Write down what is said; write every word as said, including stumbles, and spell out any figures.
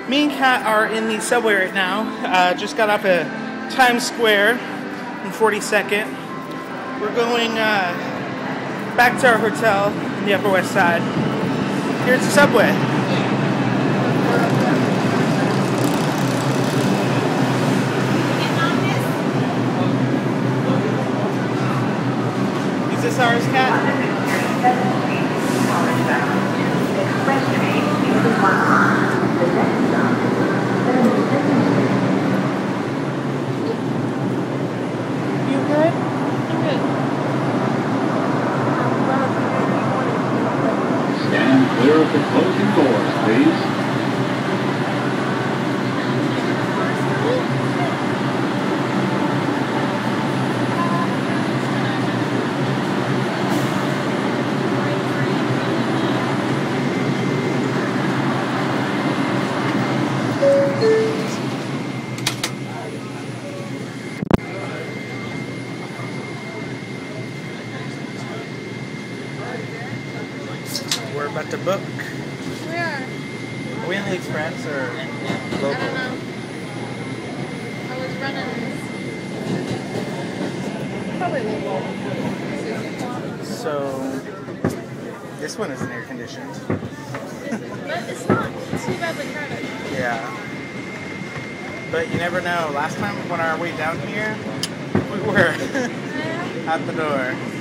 Me and Kat are in the subway right now. Uh, just got off at Times Square in forty-second. We're going uh, back to our hotel in the Upper West Side. Here's the subway. Is this ours, Kat? You good? I'm good. Stand clear of the closing doors, please. We're about to book. We are. Are we in the Express or local? I don't know. I was running. Probably local. So, this one isn't air conditioned. But it's not too badly crowded. Yeah. But you never know. Last time on our way down here, we were at the door.